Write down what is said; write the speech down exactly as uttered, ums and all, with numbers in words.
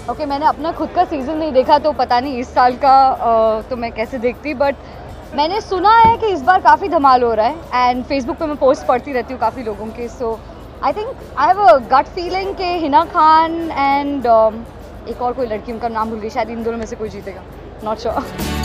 Okay okay, मैंने अपना खुद का सीज़न नहीं देखा तो पता नहीं इस साल का uh, तो मैं कैसे देखती, बट मैंने सुना है कि इस बार काफ़ी धमाल हो रहा है एंड फेसबुक पे मैं पोस्ट पढ़ती रहती हूँ काफ़ी लोगों के। So I think I have a gut feeling कि हिना खान एंड uh, एक और कोई लड़की, उनका नाम भूल गई, शायद इन दोनों में से कोई जीतेगा, नॉट श्योर।